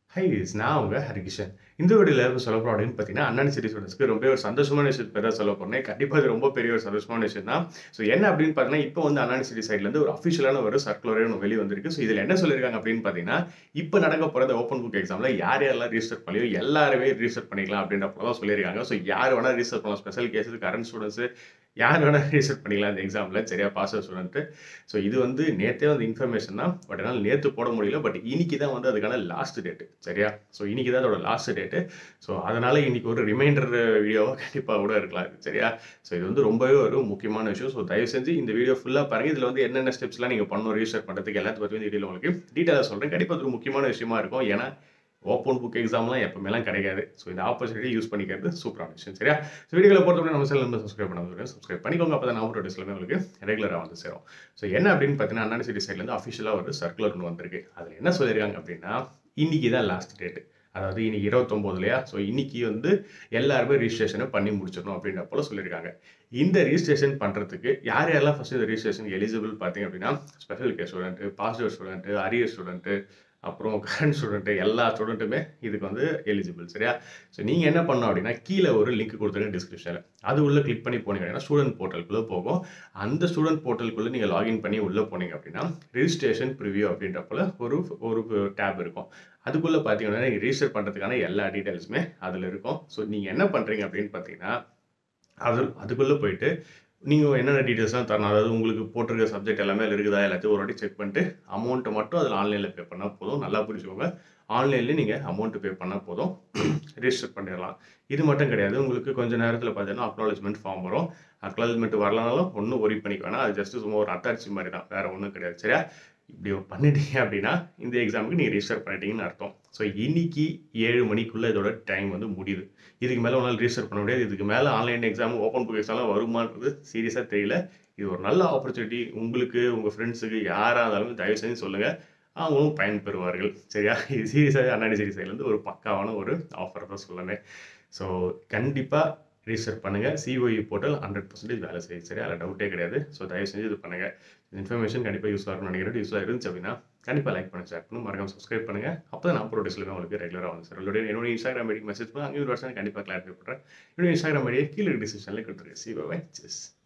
High நான் உங்க ஹரிகிஷன். இந்த வீடியோல சொல்ல போறோம் அப்படின்னு பார்த்தீங்கன்னா, அண்ணன் சிட்டி ஸ்டூடண்ட்ஸ்க்கு ரொம்ப ஒரு சந்தோஷமான விஷயத்த தான் சொல்ல போறேன். கண்டிப்பா இது ரொம்ப பெரிய ஒரு சந்தோஷமான விஷயம் தான். ஸோ என்ன அப்படின்னு பார்த்தீங்கன்னா, இப்போ வந்து அண்ணன் சிட்டி சைட்லேருந்து ஒரு அஃபிஷியலான ஒரு சர்க்குலரே ஒண்ணு வெளிய வந்திருக்கு. ஸோ இதில என்ன சொல்லியிருக்காங்க அப்படின்னு பார்த்தீங்கன்னா, இப்போ நடக்க போற இந்த ஓப்பன் புக் எக்ஸாம்ல யார் யாரெல்லாம் ரிஜிஸ்டர் பண்ணலையோ எல்லாருமே ரிஜிஸ்டர் பண்ணிக்கலாம் அப்படின்ற போல தான் சொல்லியிருக்காங்க. ஸோ யார் வேணா ரிஜிஸ்டர் பண்ணலாம். ஸ்பெஷல் கேஸஸ், கரண்ட் ஸ்டூடண்ட்ஸ் யார் வேணா ரிஜிஸ்டர் பண்ணிக்கலாம் இந்த எக்ஸாம்ல. சரியா பாஸ் ஸ்டூடண்ட். ஸோ இது வந்து நேத்தே வந்து இன்ஃபர்மேஷன் தான். பட் என்னால நேத்து போட முடியல. பட் இன்னைக்கு தான் வந்து அதுக்கான லாஸ்ட் டேட். சரியா? ஸோ இன்னைக்கு தான் அதோட லாஸ்ட் டேட். ஸோ அதனால இன்னைக்கு ஒரு ரிமைண்டர் வீடியோவா கண்டிப்பா கூட இருக்கலாம் இது. சரியா? ஸோ இது வந்து ரொம்பவே ஒரு முக்கியமான விஷயம். ஸோ தயவு செஞ்சு இந்த வீடியோ ஃபுல்லா பாருங்க. இதுல வந்து என்னென்ன ஸ்டெப்ஸ்லாம் நீங்க பண்ணணும் ரிஜிஸ்டர் பண்றதுக்கு எல்லாத்த பத்தி இந்த வீடியோல உங்களுக்கு டீடைலா சொல்றேன். கண்டிப்பா அது ஒரு முக்கியமான விஷயமா இருக்கும். ஏன்னா ஓப்பன் புக் எக்ஸாம்லாம் எப்பவுமேலாம் கிடைக்காது. ஸோ இந்த ஆப்பர்ச்சுனிட்டி யூஸ் பண்ணிக்கிறது சூப்பரான விஷயம். சரியா? ஸோ வீடியோல பொறுத்தவரை நம்ம சேனல் வந்து சப்ஸ்கிரைப் பண்ணாதவங்க சப்ஸ்கிரைப் பண்ணிக்கோங்க. அப்போ தான் நான் போடுற எல்லாமே உங்களுக்கு ரெகுலராக வந்து சேரும். ஸோ என்ன அப்படின்னு பார்த்தீங்கன்னா, அண்ணா சிட்டி சைட்லேருந்து அஃபிஷியலாக ஒரு சர்க்குலர் ஒன்று வந்திருக்கு. அதில் என்ன சொல்லியிருக்காங்க அப்படின்னா, இன்னைக்கு தான் லாஸ்ட் டேட். அதாவது இன்னைக்கு 29 இல்லையா? ஸோ இன்னைக்கு வந்து எல்லாருமே ரிஜிஸ்ட்ரேஷனை பண்ணி முடிச்சிடணும் அப்படின்ற போல சொல்லியிருக்காங்க. இந்த ரிஜிஸ்ட்ரேஷன் பண்ணுறதுக்கு யார் யாரெல்லாம் ஃபர்ஸ்ட் இந்த ரிஜிஸ்ட்ரேஷன் எலிஜிபிள் பார்த்தீங்க அப்படின்னா, special case student, positive student, arrear student, அப்புறம் கரண்ட் ஸ்டூடெண்ட் எல்லா ஸ்டூடெண்ட்டுமே இதுக்கு வந்து எலிஜிபிள். சரியா? ஸோ நீங்கள் என்ன பண்ணணும் அப்படின்னா, கீழே ஒரு லிங்க் கொடுத்துருங்க டிஸ்கிரிப்ஷனில். அது உள்ள கிளிக் பண்ணி போனீங்க அப்படின்னா ஸ்டூடெண்ட் போர்ட்டலுக்குள்ளே போகும். அந்த ஸ்டூடெண்ட் போர்ட்டலுக்குள்ளே நீங்கள் லாகின் பண்ணி உள்ளே போனீங்க அப்படின்னா ரெஜிஸ்ட்ரேஷன் ப்ரிவியூ அப்படின்ற போல ஒரு ஒரு டேப் இருக்கும். அதுக்குள்ளே பார்த்தீங்கன்னா நீங்கள் ரிஜிஸ்டர் பண்ணுறதுக்கான எல்லா டீட்டெயில்ஸுமே அதில் இருக்கும். ஸோ நீங்கள் என்ன பண்ணுறீங்க அப்படின்னு பார்த்தீங்கன்னா, அதுக்குள்ளே போயிட்டு நீங்கள் என்னென்ன டீட்டெயில்ஸ்லாம் தரணும். அதாவது உங்களுக்கு போட்டிருக்க சப்ஜெக்ட் எல்லாமே அதில் இருக்குதா எல்லாத்தையும் ஒரு வாட்டி செக் பண்ணிட்டு அமௌண்ட்டை மட்டும் அதில் ஆன்லைனில் பே பண்ணால் போதும். நல்லா புரிஞ்சுக்கோங்க. ஆன்லைன்லேயே நீங்கள் அமௌண்ட்டு பே பண்ணால் போதும். ரிஜிஸ்டர் பண்ணிடலாம். இது மட்டும் கிடையாது. உங்களுக்கு கொஞ்சம் நேரத்தில் பார்த்தீங்கன்னா அக்னாலஜ்மெண்ட் ஃபார்ம் வரும். அக்னாலஜ்மெண்ட் வரலனாலும் ஒன்றும் ஒரி பண்ணிக்க வேணாம். அது ஜஸ்ட் சும்மா ஒரு அத்தாட்சி மாதிரி தான். வேறு ஒன்றும் கிடையாது. சரியா? இப்படி பண்ணிட்டீங்க அப்படின்னா இந்த எக்ஸாமுக்கு நீங்கள் ரிஜிஸ்டர் பண்ணிட்டீங்கன்னு அர்த்தம். ஸோ இன்னைக்கு 7 மணிக்குள்ளே இதோட டைம் வந்து முடியுது. இதுக்கு மேலே உங்களால் ரிஜிஸ்டர் பண்ண முடியாது. இதுக்கு மேலே ஆன்லைன் எக்ஸாம், ஓப்பன் புக் எக்ஸாம்லாம் வருமானது சீரியஸாக தெரியல. இது ஒரு நல்ல ஆப்பர்ச்சுனிட்டி. உங்களுக்கு, உங்கள் ஃப்ரெண்ட்ஸுக்கு யாராக இருந்தாலும் தயவு செஞ்சு சொல்லுங்கள். அவங்களும் பயன்பெறுவார்கள். சரியா? இது சீரியஸாக அண்ணாடி சீரியஸ் சைட்லேருந்து ஒரு பக்காவான ஒரு ஆஃபர் தான் சொல்லணும். ஸோ கண்டிப்பாக ரிஜிஸ்டர் பண்ணுங்கள். சிஓஇ போர்ட்டல் 100% வேலை செய்யுது. சரியா? அதில் டவுட்டே கிடையாது. ஸோ தயவு செஞ்சு இது பண்ணுங்கள். இன்ஃபர்மேஷன் கண்டிப்பாக யூஸ்ஃபுல்லாக இருக்கும்னு நினைக்கிறேன். யூஸ்ஃபுல்லாக இருந்துச்சு அப்படின்னா கண்டிப்பாக லைக் பண்ணி ஷேர் பண்ணணும். மறக்காம சப்ஸ்கிரைப் பண்ணுங்கள். அப்போ தான் நான் போகிற எல்லாமே உங்களுக்கு ரெகுலராக வந்து சார். என்னோட இன்ஸ்டாகிராம் ஐடிக்கு மெசேஜ் பண்ணி அங்கே ஒரு வருஷம் கண்டிப்பாக கிளாரிஃபை பண்ணுறேன். என்னோட இன்ஸ்டாகிராம் ஐடியை கீழே டிஸ்கிரிப்ஷனில் கொடுத்துருக்கேன். See bye. செஸ்.